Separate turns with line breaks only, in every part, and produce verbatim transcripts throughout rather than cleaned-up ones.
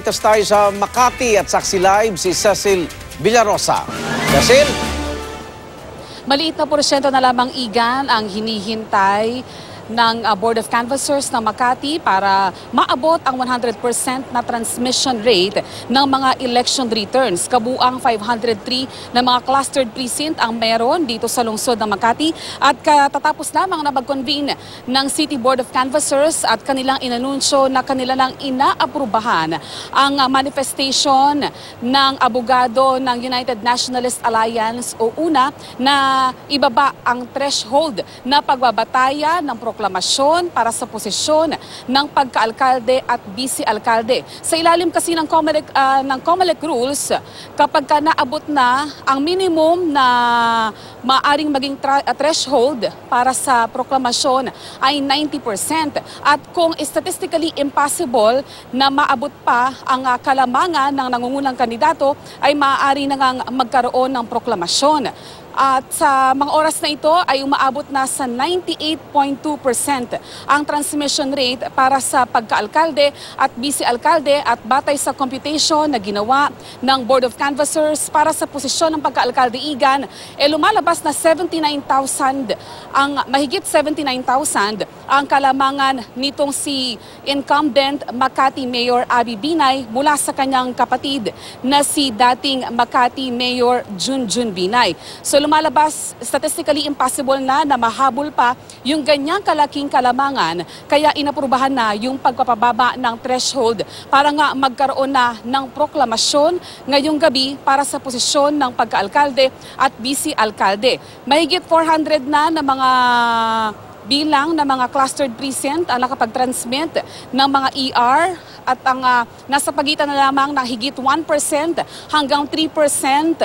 Itas tayo sa Makati at Saksi Live si Cecil Villarosa. Cecil?
Maliit na porsyento na lamang igan ang hinihintay ng uh, Board of Canvassers ng Makati para maabot ang one hundred percent na transmission rate ng mga election returns. Kabuang five hundred three na mga clustered precinct ang meron dito sa lungsod ng Makati at katatapos lamang na mag-convene ng City Board of Canvassers at kanilang inanunsyo na kanila lang inaaprubahan ang uh, manifestation ng abogado ng United Nationalist Alliance o UNA na ibaba ang threshold na pagbabataya ng proklamasyon para sa posisyon ng pagkaalkalde at vice-alkalde. Sa ilalim kasi ng COMELEC, uh, ng COMELEC rules, kapag ka naabot na ang minimum na maaring maging threshold para sa proklamasyon ay ninety percent. At kung statistically impossible na maabot pa ang uh, kalamangan ng nangungunang kandidato, ay maaari na ngang magkaroon ng proklamasyon. At sa mga oras na ito ay umaabot na sa ninety-eight point two percent ang transmission rate para sa pagkaalkalde at vice-alkalde at batay sa computation na ginawa ng Board of Canvassers para sa posisyon ng pagkaalkalde igan, eh lumalabas na seventy-nine thousand, ang mahigit seventy-nine thousand ang kalamangan nitong si incumbent Makati Mayor Abby Binay mula sa kanyang kapatid na si dating Makati Mayor Junjun Binay. So lumalabas statistically impossible na na mahabol pa yung ganyang kalaking kalamangan kaya inaprubahan na yung pagpapababa ng threshold para nga magkaroon na ng proklamasyon ngayong gabi para sa posisyon ng pagkaalkalde at vice-alkalde. Mahigit four hundred na na mga bilang ng mga clustered precinct ang nakapag-transmit ng mga E R at ang uh, nasa pagitan na lamang ng higit one percent hanggang three percent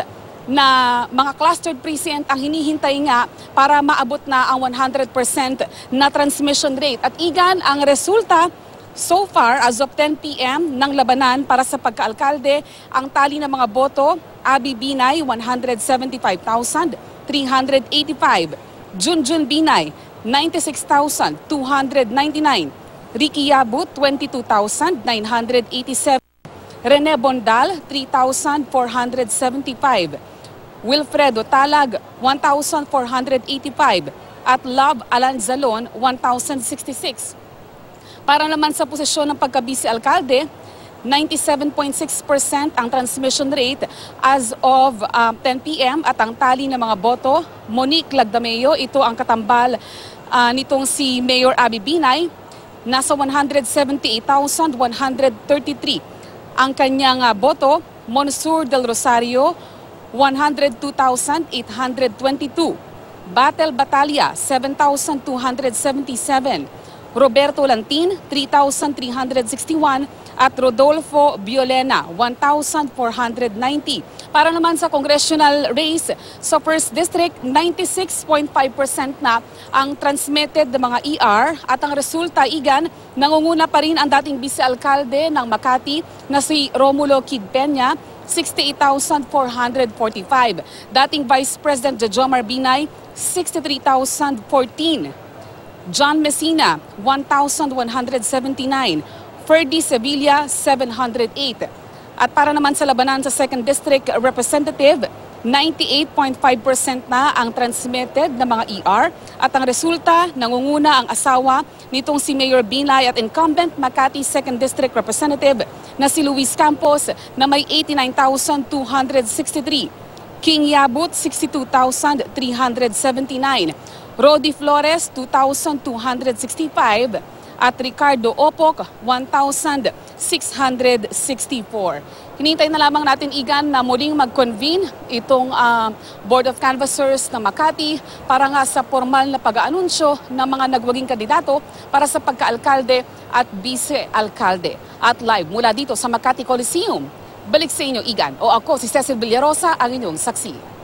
na mga clustered precinct ang hinihintay nga para maabot na ang one hundred percent na transmission rate. At igan ang resulta so far as of ten p m ng labanan para sa pagkaalkalde, ang tali ng mga boto, Abby Binay one hundred seventy-five thousand three hundred eighty-five, Junjun Binay ninety-six thousand two hundred ninety-nine, Ricky Yabut twenty-two thousand nine hundred eighty-seven, Rene Bondal three thousand four hundred seventy-five, Wilfredo Talag one thousand four hundred eighty-five at Love Alanzalon one thousand sixty-six. Para naman sa posisyon ng pagka-vice-alkalde, ninety-seven point six percent ang transmission rate as of uh, ten p m at ang tali ng mga boto, Monique Lagdameo, ito ang katambal uh, nitong si Mayor Abby Binay, nasa one hundred seventy-eight thousand one hundred thirty-three. Ang kanyang uh, boto, Monsur del Rosario, one hundred two thousand eight hundred twenty-two. Battle Batalya, seven thousand two hundred seventy-seven. Roberto Lantin, three thousand three hundred sixty-one. At Rodolfo Violena, one thousand four hundred ninety. Para naman sa congressional race, sa first district, ninety-six point five percent na ang transmitted ng mga E R at ang resulta, igan, nangunguna pa rin ang dating vice-alkalde ng Makati na si Romulo Kid Peña, sixty-eight thousand four hundred forty-five. Dating Vice President Jomar Binay, sixty-three thousand fourteen. John Messina, one thousand one hundred seventy-nine. Ferdy Sevilla, seven hundred eight. At para naman sa labanan sa second District Representative, ninety-eight point five percent na ang transmitted na mga E R at ang resulta, nangunguna ang asawa nitong si Mayor Binay at incumbent Makati second District Representative na si Luis Campos na may eighty-nine thousand two hundred sixty-three. King Yabut, sixty-two thousand three hundred seventy-nine. Rodi Flores, two thousand two hundred sixty-five. At Ricardo Opok, one thousand six hundred sixty-four. Hinintay na lamang natin, igan, na muling mag-convene itong uh, Board of Canvassers ng Makati para nga sa formal na pag-aanunsyo ng mga nagwaging kandidato para sa pagkaalkalde at vice-alkalde. At live mula dito sa Makati Coliseum, balik sa inyo, igan. O ako si Cecil Villarosa, ang inyong saksi.